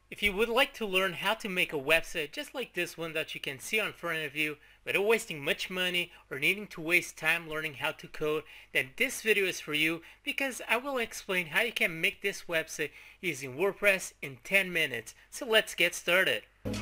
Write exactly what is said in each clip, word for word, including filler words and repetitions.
If you would like to learn how to make a website just like this one that you can see in front of you without wasting much money or needing to waste time learning how to code, then this video is for you because I will explain how you can make this website using WordPress in ten minutes. So let's get started.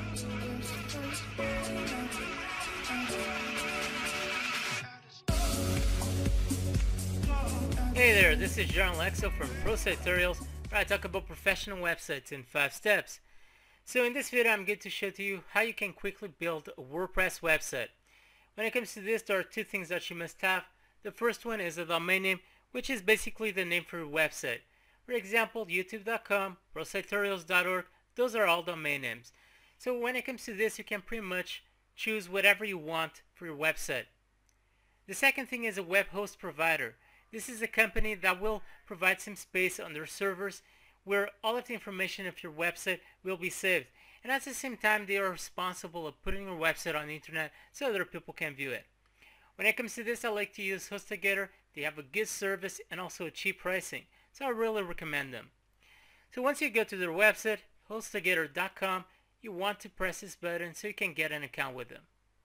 Hey there, this is John Lexo from Pro Site Tutorials, where I talk about professional websites in five steps. So in this video I'm going to show to you how you can quickly build a WordPress website. When it comes to this, there are two things that you must have. The first one is a domain name, which is basically the name for your website. For example, youtube dot com, pro site tutorials dot org, those are all domain names. So when it comes to this, you can pretty much choose whatever you want for your website. The second thing is a web host provider. This is a company that will provide some space on their servers where all of the information of your website will be saved. And at the same time, they are responsible of putting your website on the internet so other people can view it. When it comes to this, I like to use Hostgator. They have a good service and also a cheap pricing. So I really recommend them. So once you go to their website, hostgator dot com, you want to press this button so you can get an account with them.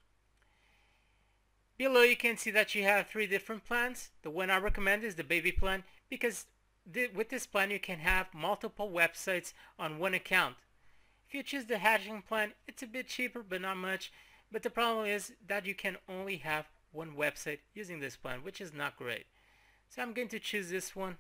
Below you can see that you have three different plans. The one I recommend is the baby plan because th with this plan you can have multiple websites on one account. If you choose the hatchling plan, it's a bit cheaper but not much, but the problem is that you can only have one website using this plan, which is not great. So I'm going to choose this one.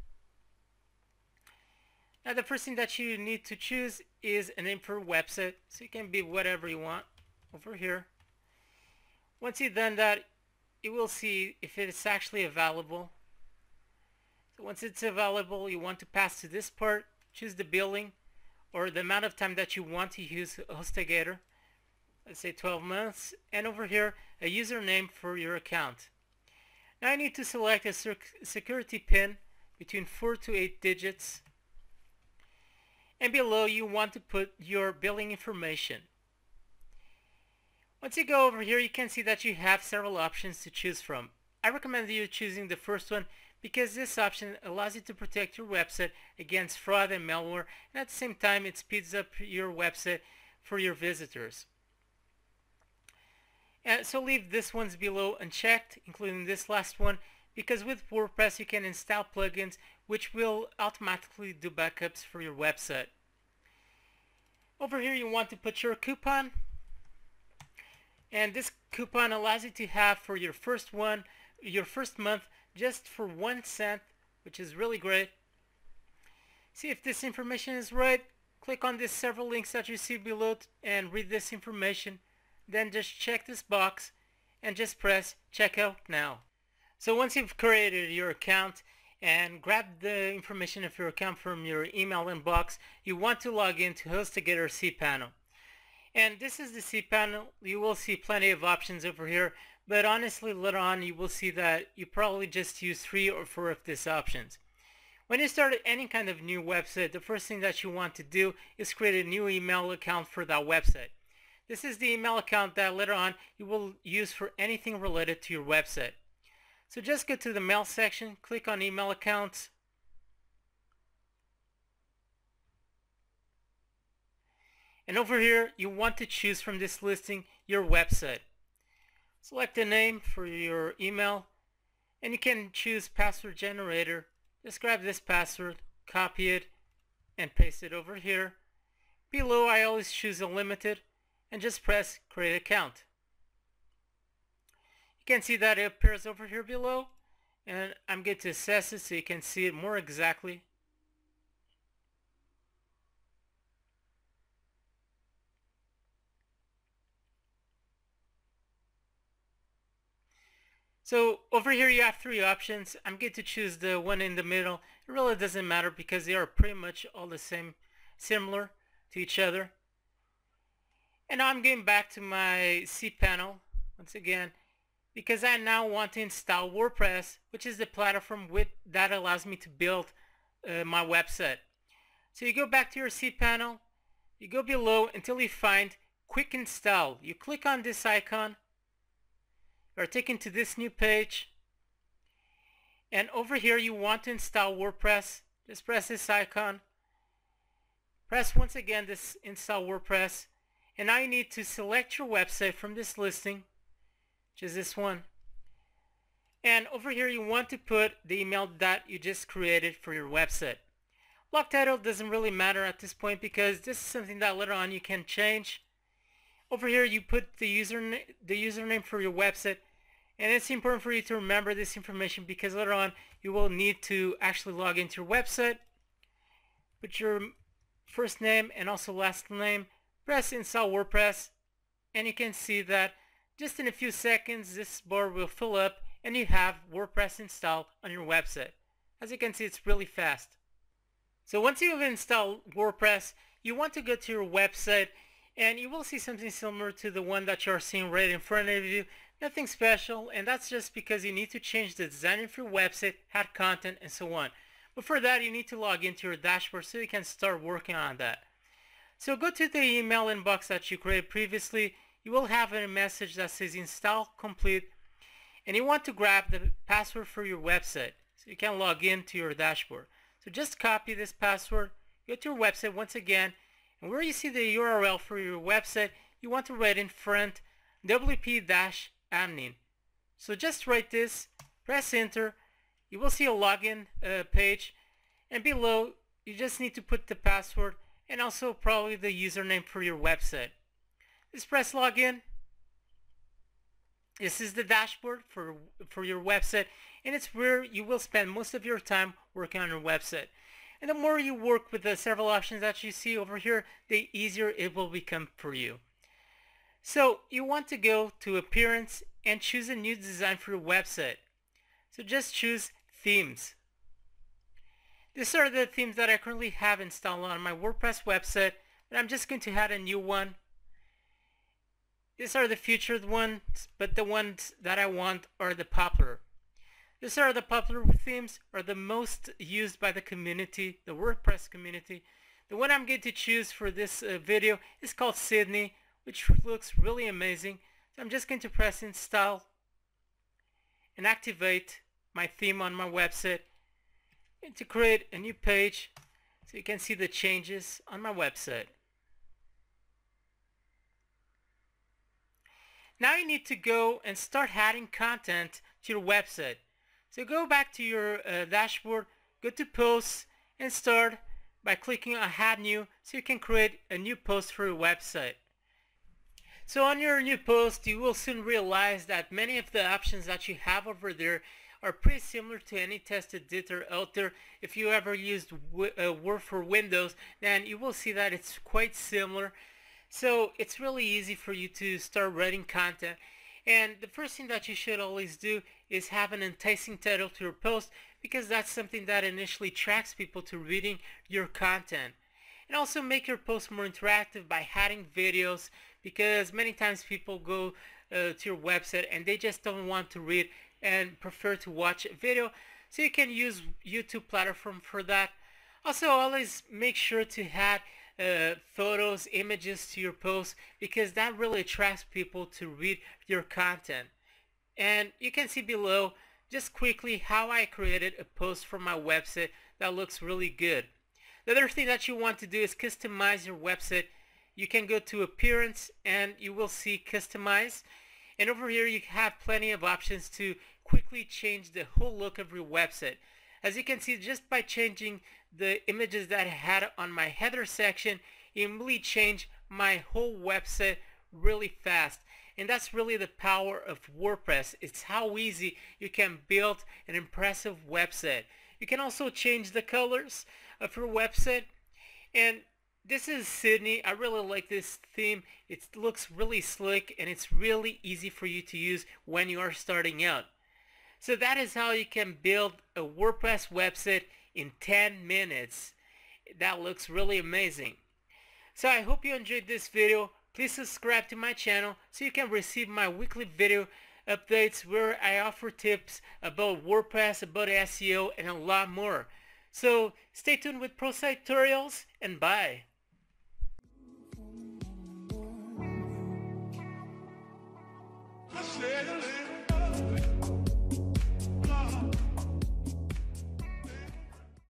Now the first thing that you need to choose is a name for a website, so it can be whatever you want over here. Once you've done that, you will see if it's actually available. So once it's available, you want to pass to this part, choose the billing or the amount of time that you want to use Hostgator. Let's say twelve months, and over here a username for your account. Now I need to select a security pin between four to eight digits, and below you want to put your billing information. Once you go over here, you can see that you have several options to choose from. I recommend you choosing the first one because this option allows you to protect your website against fraud and malware, and at the same time it speeds up your website for your visitors. And so leave this ones below unchecked, including this last one, because with WordPress you can install plugins which will automatically do backups for your website. Over here you want to put your coupon. And this coupon allows you to have for your first one, your first month, just for one cent, which is really great. See if this information is right. Click on these several links that you see below and read this information. Then just check this box and just press checkout now. So once you've created your account and grabbed the information of your account from your email inbox, you want to log into Hostgator CPanel. And this is the CPanel. You will see plenty of options over here, but honestly later on you will see that you probably just use three or four of these options. When you start any kind of new website, the first thing that you want to do is create a new email account for that website. This is the email account that later on you will use for anything related to your website. So just go to the mail section, click on email accounts, and over here you want to choose from this listing your website. Select a name for your email and you can choose password generator. Just grab this password, copy it and paste it over here. Below I always choose unlimited and just press create account. You can see that it appears over here below, and I'm going to assess it so you can see it more exactly. So over here you have three options. I'm going to choose the one in the middle. It really doesn't matter because they are pretty much all the same, similar to each other. And now I'm going back to my CPanel once again because I now want to install WordPress, which is the platform with, that allows me to build uh, my website. So you go back to your CPanel, you go below until you find Quick Install. You click on this icon. You are taken to this new page, and over here you want to install WordPress. Just press this icon, Press once again this install WordPress, and now you need to select your website from this listing, which is this one. And over here you want to put the email that you just created for your website. Blog title doesn't really matter at this point because this is something that later on you can change. Over here you put the username, the username for your website, and it's important for you to remember this information because later on you will need to actually log into your website. Put your first name and also last name, press install WordPress, and you can see that just in a few seconds this bar will fill up and you have WordPress installed on your website. As you can see, it's really fast. So once you've installed WordPress, you want to go to your website and you will see something similar to the one that you're seeing right in front of you. Nothing special, and that's just because you need to change the design of your website, add content, and so on. But for that, you need to log into your dashboard so you can start working on that. So go to the email inbox that you created previously. You will have a message that says install complete, and you want to grab the password for your website so you can log into your dashboard. So just copy this password, go to your website once again, and where you see the U R L for your website, you want to write in front W P admin. So just write this, press enter, you will see a login uh, page, and below you just need to put the password and also probably the username for your website. Just press login. This is the dashboard for, for your website, and it's where you will spend most of your time working on your website. And the more you work with the several options that you see over here, the easier it will become for you. So you want to go to Appearance and choose a new design for your website. So just choose Themes. These are the themes that I currently have installed on my WordPress website, but I'm just going to add a new one. These are the featured ones, but the ones that I want are the popular. These are the popular themes, are the most used by the community, the WordPress community. The one I'm going to choose for this uh, video is called Sydney, which looks really amazing. So I'm just going to press install and activate my theme on my website and to create a new page so you can see the changes on my website. Now you need to go and start adding content to your website. So go back to your uh, dashboard, go to posts, and start by clicking on add new so you can create a new post for your website. So on your new post, you will soon realize that many of the options that you have over there are pretty similar to any text editor out there. If you ever used uh, Word for Windows, then you will see that it's quite similar. So it's really easy for you to start writing content. And the first thing that you should always do is have an enticing title to your post, because that's something that initially attracts people to reading your content. And also make your post more interactive by adding videos, because many times people go uh, to your website and they just don't want to read and prefer to watch a video. So you can use YouTube platform for that. Also, always make sure to add uh, photos, images to your post, because that really attracts people to read your content. And you can see below just quickly how I created a post for my website that looks really good. The other thing that you want to do is customize your website. You can go to Appearance and you will see Customize, and over here you have plenty of options to quickly change the whole look of your website. As you can see, just by changing the images that I had on my header section, it immediately changed my whole website really fast. And that's really the power of WordPress. It's how easy you can build an impressive website. You can also change the colors of your website. And this is Sydney. I really like this theme. It looks really slick and it's really easy for you to use when you are starting out. So that is how you can build a WordPress website in ten minutes. That looks really amazing. So I hope you enjoyed this video. Please subscribe to my channel so you can receive my weekly video updates where I offer tips about WordPress, about S E O, and a lot more. So stay tuned with pro tutorials, and bye.